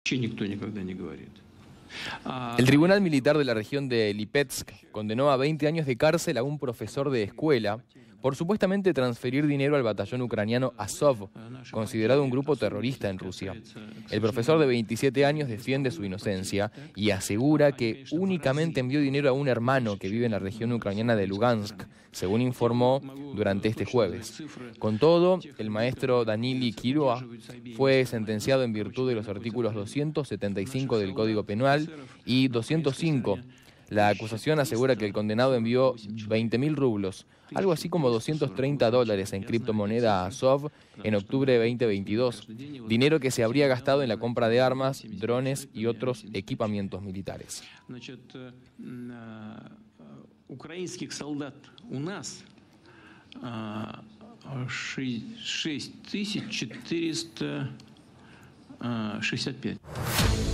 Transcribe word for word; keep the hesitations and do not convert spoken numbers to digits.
El Tribunal Militar de la región de Lipetsk condenó a veinte años de cárcel a un profesor de escuela por supuestamente transferir dinero al batallón ucraniano Azov, considerado un grupo terrorista en Rusia. El profesor de veintisiete años defiende su inocencia y asegura que únicamente envió dinero a un hermano que vive en la región ucraniana de Lugansk, según informó durante este jueves. Con todo, el maestro Danili Kiroa fue sentenciado en virtud de los artículos doscientos setenta y cinco del Código Penal y doscientos cinco. La acusación asegura que el condenado envió veinte mil rublos, algo así como doscientos treinta dólares en criptomoneda a Azov en octubre de veinte veintidós, dinero que se habría gastado en la compra de armas, drones y otros equipamientos militares. Украинских солдат у нас шесть тысяч четыреста шестьдесят пять.